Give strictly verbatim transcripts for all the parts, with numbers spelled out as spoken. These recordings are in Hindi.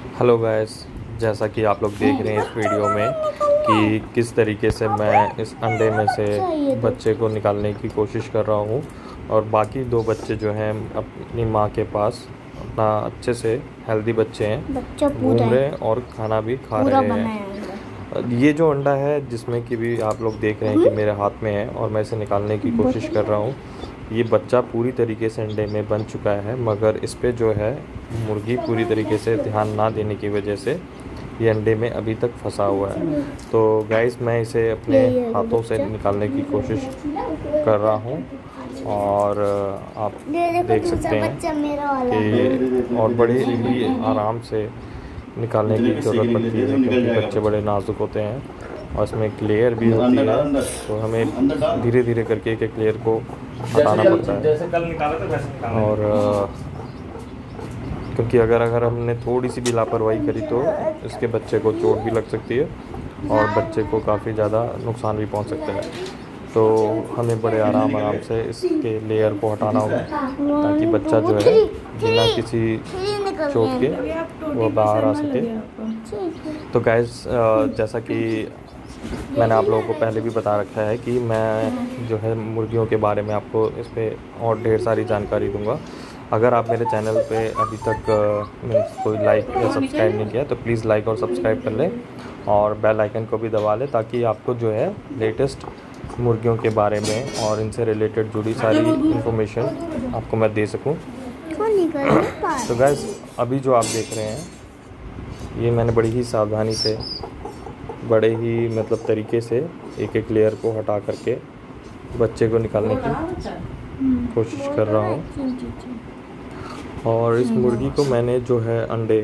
हेलो गाइस, जैसा कि आप लोग देख रहे हैं इस वीडियो में कि किस तरीके से मैं इस अंडे में से बच्चे को निकालने की कोशिश कर रहा हूँ और बाकी दो बच्चे जो हैं अपनी माँ के पास अपना अच्छे से हेल्दी बच्चे हैं, घूम रहे हैं और खाना भी खा रहे हैं। ये जो अंडा है जिसमें कि भी आप लोग देख रहे हैं कि मेरे हाथ में है और मैं इसे निकालने की कोशिश कर रहा हूँ, ये बच्चा पूरी तरीके से अंडे में बन चुका है, मगर इस पे जो है मुर्गी पूरी तरीके से ध्यान ना देने की वजह से ये अंडे में अभी तक फंसा हुआ है। तो गाइस, मैं इसे अपने हाथों से निकालने की कोशिश कर रहा हूँ और आप देख सकते हैं कि और बड़े ही आराम से निकालने की ज़रूरत पड़ती है क्योंकि बच्चे बड़े नाजुक होते हैं और इसमें एक लेयर भी होती है, तो हमें धीरे धीरे करके एक एक लेयर को हटाना पड़ता है। जैसे कल निकाला था वैसे निकालना और क्योंकि अगर अगर हमने थोड़ी सी भी लापरवाही करी तो इसके बच्चे को चोट भी लग सकती है और बच्चे को काफ़ी ज़्यादा नुकसान भी पहुंच सकता है। तो हमें बड़े आराम आराम से इसके लेयर को हटाना होगा ताकि बच्चा जो है बिना किसी चोट के वो बाहर आ सके। तो गाइस, जैसा कि मैंने आप लोगों को पहले भी बता रखा है कि मैं जो है मुर्गियों के बारे में आपको इस पर और ढेर सारी जानकारी दूंगा। अगर आप मेरे चैनल पे अभी तक कोई लाइक या सब्सक्राइब नहीं किया तो प्लीज़ लाइक और सब्सक्राइब कर लें और बेल आइकन को भी दबा लें ताकि आपको जो है लेटेस्ट मुर्गियों के बारे में और इनसे रिलेटेड जुड़ी सारी इन्फॉर्मेशन आपको मैं दे सकूं। तो गाइस, अभी जो आप देख रहे हैं ये मैंने बड़ी ही सावधानी से, बड़े ही मतलब तरीके से एक एक लेयर को हटा करके बच्चे को निकालने की कोशिश कर रहा हूँ। और इस मुर्गी को मैंने जो है अंडे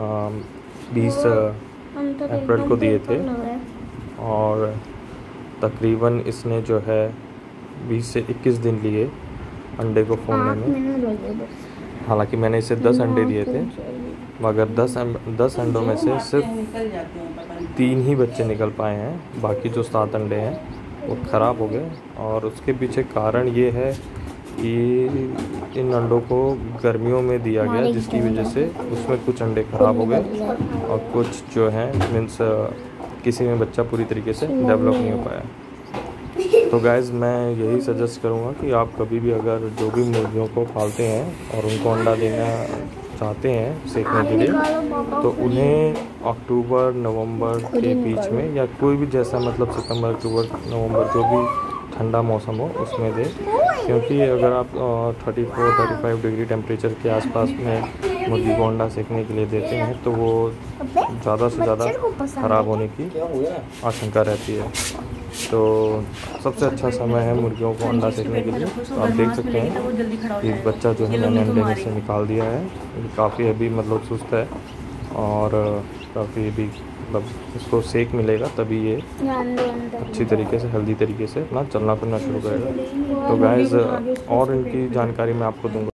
बीस अप्रैल को दिए थे और तकरीबन इसने जो है बीस से इक्कीस दिन लिए अंडे को फोड़ने में। हालांकि मैंने इसे दस अंडे दिए थे, मगर दस दस अंडों में से सिर्फ तीन ही बच्चे निकल पाए हैं, बाकी जो सात अंडे हैं वो ख़राब हो गए। और उसके पीछे कारण ये है कि इन अंडों को गर्मियों में दिया गया जिसकी वजह से उसमें कुछ अंडे ख़राब हो गए और कुछ जो हैं मीन्स किसी में बच्चा पूरी तरीके से डेवलप नहीं हो पाया। तो गाइज़, मैं यही सजेस्ट करूँगा कि आप कभी भी अगर जो भी मुर्गियों को पालते हैं और उनको अंडा देना चाहते हैं सेकने के लिए, तो उन्हें अक्टूबर नवंबर के बीच में या कोई भी जैसा मतलब सितंबर अक्टूबर नवंबर जो भी ठंडा मौसम हो उसमें दें, क्योंकि अगर आप thirty four thirty five degree temperature के आसपास में मुर्गी को अंडा सेकने के लिए देते हैं तो वो ज़्यादा से ज़्यादा ख़राब होने की आशंका रहती है। तो सबसे अच्छा समय है मुर्गियों को अंडा सेकने के लिए। तो आप देख सकते हैं कि बच्चा जो है मैंने अंडे में से निकाल दिया है। काफ़ी अभी मतलब सुस्त है और काफ़ी अभी मतलब इसको सेक मिलेगा तभी ये अच्छी तरीके से हेल्दी तरीके से अपना चलना फिरना शुरू करेगा। तो गाइस, और इनकी जानकारी मैं आपको दूंगा।